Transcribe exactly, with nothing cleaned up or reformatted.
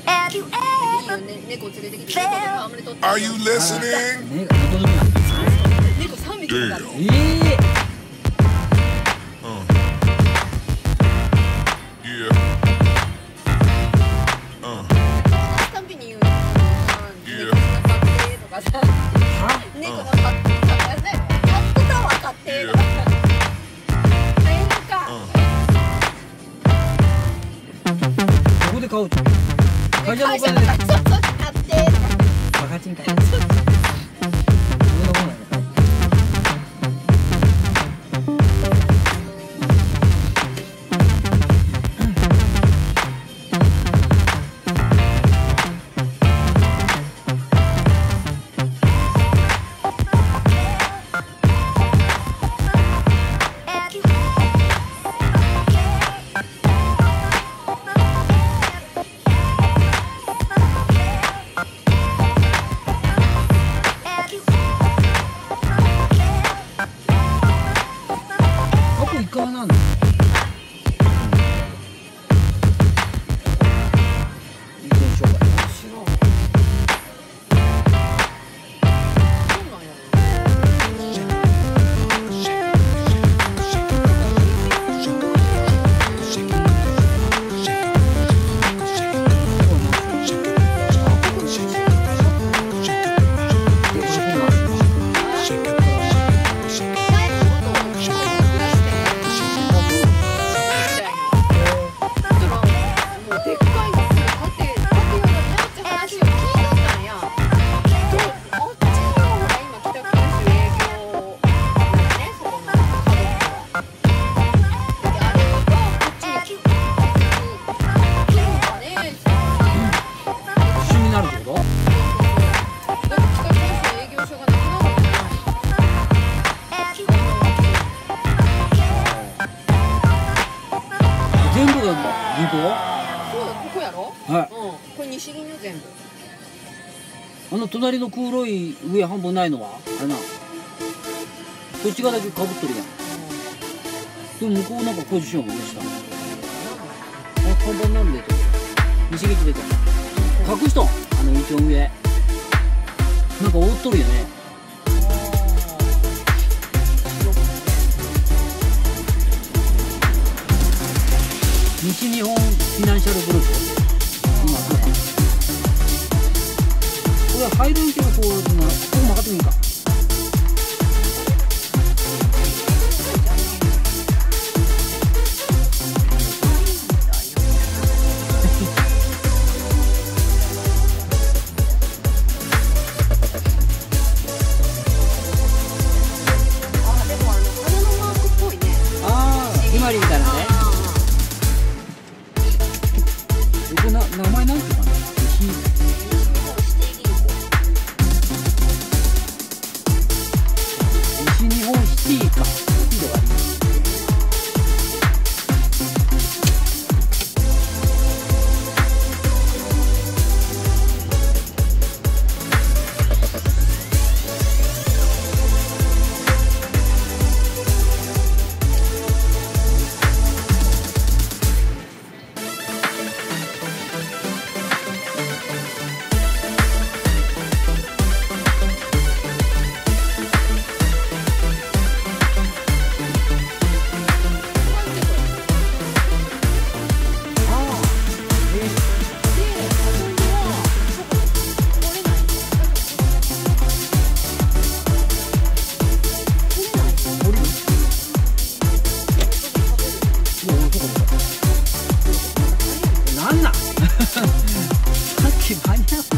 Are you listening? ね、どこでもない。 猫さんびきいたの。 ええ。 猫のパッパッドタワー買ってとか大変か。 どこで買うと会社のお金で買ってバカチンかいな。そんなもんやね。なんだ。いいでしょうか。全部が銀行？ そう、ここやろ？ はい。 うん、これ西銀よ全部。 あの隣の黒い上半分ないのはあれな。そっち側だけかぶっとるやん。でも向こうなんかポジション上下。あ、看板なんでと。西口出て。隠しとん。あの一応上。なんか覆っとるよね。西日本フィナンシャルグループ。今そうか。これは入るんけどこうな、ここも測ってみるか。 あ、でもあの花のマークっぽいね。 ああ、ひまわりみたいなね。これな、名前なんていうかな。西日本シティか。シティがあります。なんなんさっき間に合った